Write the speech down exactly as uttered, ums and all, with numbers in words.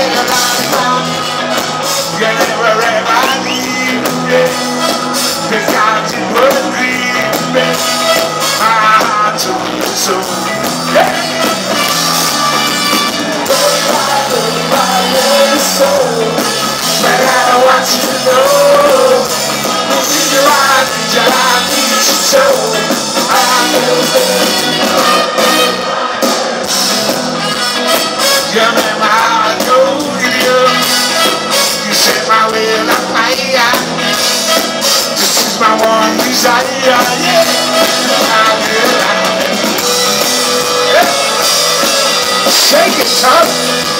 You never ever leave me, because you would grieve me. My heart to the soul. Yeah. But I don't want you to know. This is the right job I need you so. I know that you know. You make my heart go to you. You set my will on fire. This is my one desire. Yeah, I will. Yeah. Shake it, son.